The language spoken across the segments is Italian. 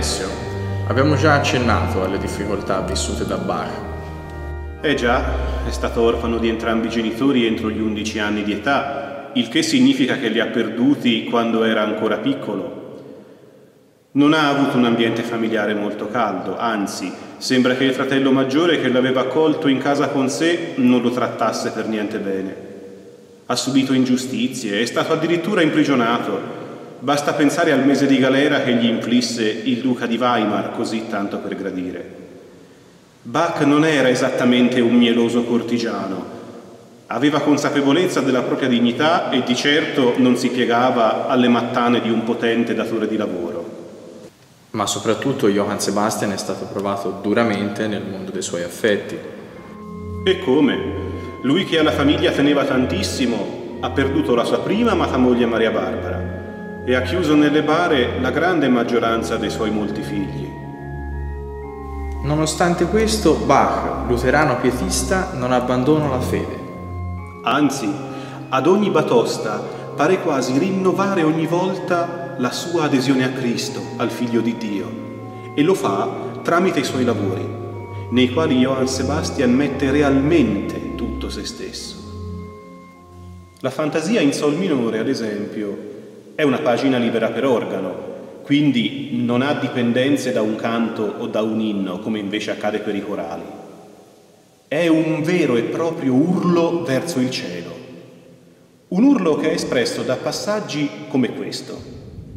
Alessio, abbiamo già accennato alle difficoltà vissute da Bach. Eh già, è stato orfano di entrambi i genitori entro gli 11 anni di età, il che significa che li ha perduti quando era ancora piccolo. Non ha avuto un ambiente familiare molto caldo, anzi, sembra che il fratello maggiore che l'aveva accolto in casa con sé non lo trattasse per niente bene. Ha subito ingiustizie, è stato addirittura imprigionato. Basta pensare al mese di galera che gli inflisse il duca di Weimar, così tanto per gradire. Bach non era esattamente un mieloso cortigiano. Aveva consapevolezza della propria dignità e di certo non si piegava alle mattane di un potente datore di lavoro. Ma soprattutto Johann Sebastian è stato provato duramente nel mondo dei suoi affetti. E come? Lui che alla famiglia teneva tantissimo ha perduto la sua prima amata moglie Maria Barbara e ha chiuso nelle bare la grande maggioranza dei suoi molti figli. Nonostante questo, Bach, luterano pietista, non abbandona la fede. Anzi, ad ogni batosta pare quasi rinnovare ogni volta la sua adesione a Cristo, al Figlio di Dio, e lo fa tramite i suoi lavori, nei quali Johann Sebastian mette realmente tutto se stesso. La Fantasia in sol minore, ad esempio, è una pagina libera per organo, quindi non ha dipendenze da un canto o da un inno, come invece accade per i corali. È un vero e proprio urlo verso il cielo, un urlo che è espresso da passaggi come questo.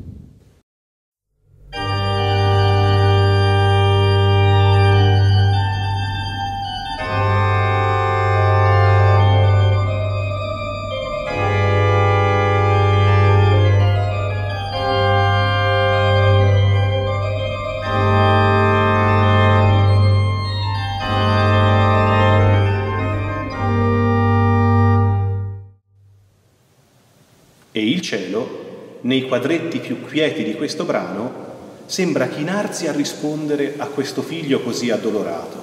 E il cielo, nei quadretti più quieti di questo brano, sembra chinarsi a rispondere a questo figlio così addolorato.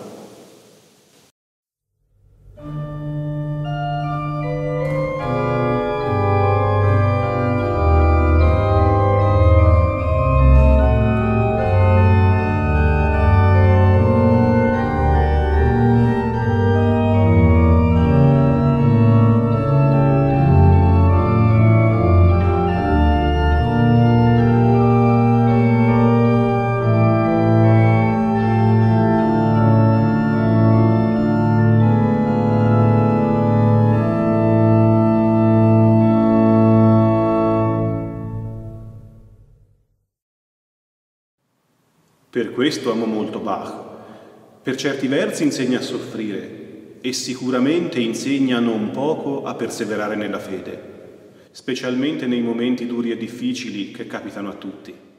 Per questo amo molto Bach. Per certi versi insegna a soffrire e sicuramente insegna non poco a perseverare nella fede, specialmente nei momenti duri e difficili che capitano a tutti.